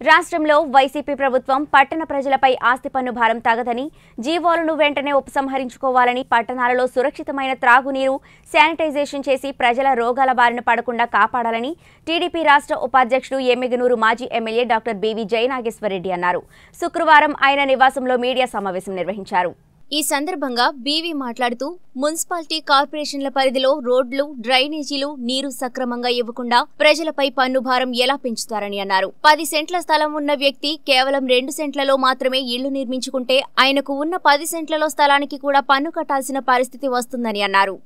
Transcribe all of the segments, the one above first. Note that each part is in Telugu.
రాష్ట్రంలో వైసీపీ ప్రభుత్వం పట్టణ ప్రజలపై ఆస్తి పన్ను భారం తగదని, జీవోలను వెంటనే ఉపసంహరించుకోవాలని, పట్టణాలలో సురక్షితమైన త్రాగునీరు, శానిటైజేషన్ చేసి ప్రజల రోగాల బారిన పడకుండా కాపాడాలని టీడీపీ రాష్ట్ర ఉపాధ్యక్షుడు ఎమ్మిగనూరు మాజీ ఎమ్మెల్యే డాక్టర్ బివి జయనాగేశ్వరరెడ్డి అన్నారు. శుక్రవారం ఆయన నివాసంలో మీడియా సమావేశం నిర్వహించారు. ఈ సందర్భంగా బీవీ మాట్లాడుతూ మున్సిపాలిటీ కార్పొరేషన్ల పరిధిలో రోడ్లు, డ్రైనేజీలు, నీరు సక్రమంగా ఇవ్వకుండా ప్రజలపై పన్ను భారం ఎలా పెంచుతారని అన్నారు. 10 సెంట్ల స్థలం ఉన్న వ్యక్తి కేవలం 2 సెంట్లలో మాత్రమే ఇళ్లు నిర్మించుకుంటే ఆయనకు ఉన్న 10 సెంట్లలో స్థలానికి కూడా పన్ను కట్టాల్సిన పరిస్థితి వస్తుందని అన్నారు.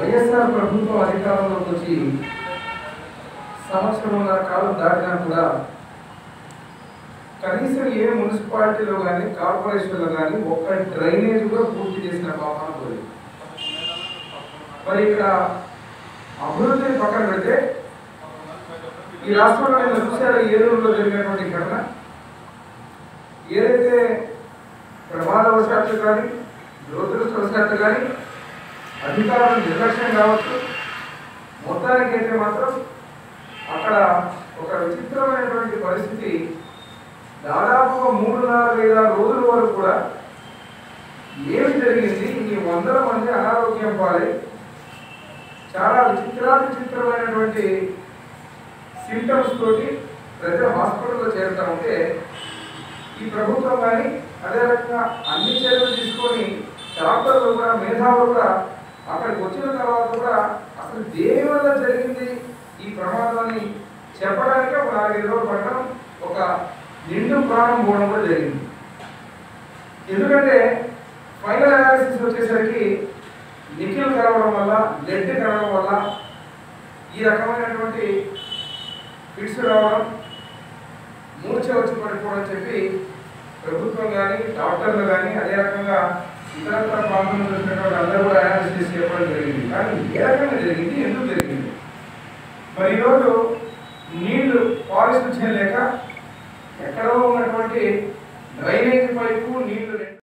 కనీసం ఏ మున్సిపాలిటీలో కానీ కార్పొరేషన్లో కానీ ఒక్క డ్రైనేజ్ కూడా పూర్తి చేసిన పాపన పోలేదు. మరి ఇక్కడ అభివృద్ధిని పక్కన పెడితే ఈ రాష్ట్రంలో నేను చూసారు ఏలూరులో జరిగినటువంటి ఘటన ఏదైతే ప్రమాదవశాత్తు కానీ దురదృష్టవశాత్తు కానీ అధికారుల నిర్లక్ష్యం కావచ్చు, మొత్తానికైతే మాత్రం అక్కడ ఒక విచిత్రమైనటువంటి పరిస్థితి. దాదాపుగా 3-4 రోజుల వరకు కూడా ఏమి జరిగింది, ఇన్ని వందల మంది అనారోగ్యం పాలై చాలా విచిత్రమైనటువంటి సింటమ్స్ తోటి ప్రజలు హాస్పిటల్లో చేరుతా ఉంటే ఈ ప్రభుత్వం కానీ అదే రకంగా అన్ని చర్యలు తీసుకొని డాక్టర్లు కూడా మేధావులు కూడా అక్కడికి వచ్చిన తర్వాత కూడా అసలు దేని వల్ల జరిగింది ఈ ప్రమాదాన్ని చెప్పడానికే ఒక 4-5 రోజులు పట్టడం, ఒక నిండు ప్రాణం పోవడం కూడా జరిగింది. ఎందుకంటే ఫైనల్ అనాలిసిస్ వచ్చేసరికి నికిల్ కలవడం వల్ల, లెడ్ కలవడం వల్ల ఈ రకమైనటువంటి ఫిట్స్ రావడం, మూర్ఛ వచ్చి పడిపోవడం చెప్పి ప్రభుత్వం కానీ డాక్టర్లు కానీ అదే రకంగా ఇతరత్ర ప్రాంతంలో వచ్చినటువంటి అందరూ కూడా అనాలిసిస్ చెప్పడం జరిగింది. కానీ ఏ రకంగా జరిగింది, ఎందుకు జరిగింది? మరి ఈరోజు నీళ్లు పాలిష్ చేయలేక ఎక్కడో ఉన్నటువంటి డ్రైనేజ్ పైపు నీళ్లు